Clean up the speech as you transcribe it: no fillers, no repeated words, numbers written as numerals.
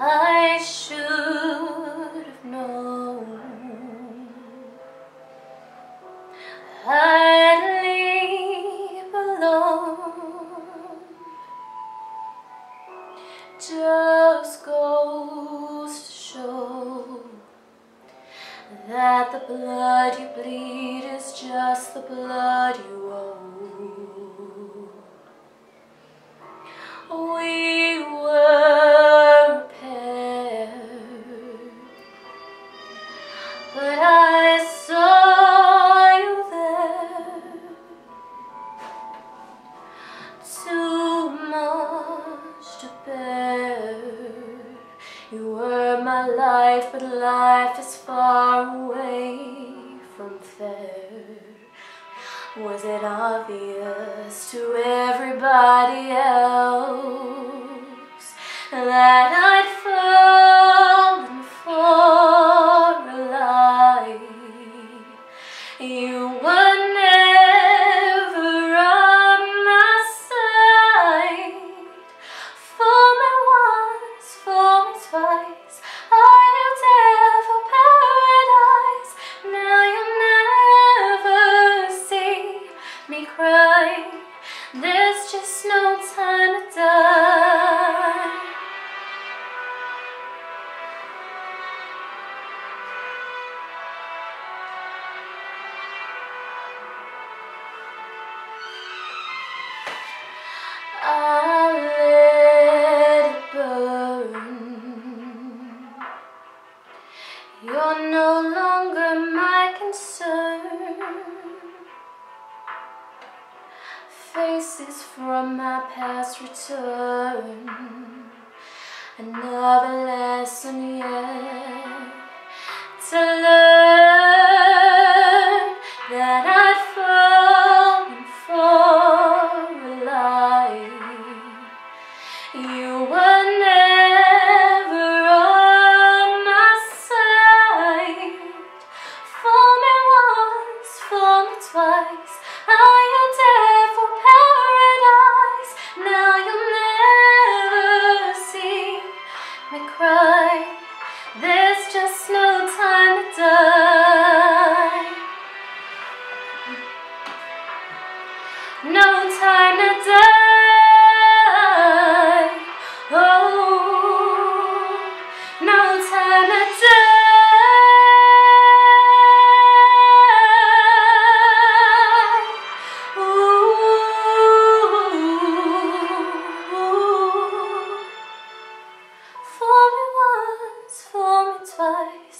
I should have known I'd leave alone. Just goes to show that the blood you bleed is just the blood you owe. We were paired, but I saw you there. Too much to bear. You were my life, but life is far away from fair. Was it obvious to everybody else that I'd fallen for a lie? You were never on my side. Fool me once, fool me twice, are you there for paradise? Now you'll never see me cry. There's just no time to die. I let it burn. You're no longer my concern. Faces from my past return. Another lesson yet to learn that I'd fallen for a lie. You were never on my side. Fool me once, fool me twice, are you there for paradise? Now you'll never see me cry. There's just no time to die. No time to die. Oh, no time to die. Ooh. Fool me once, fool me twice.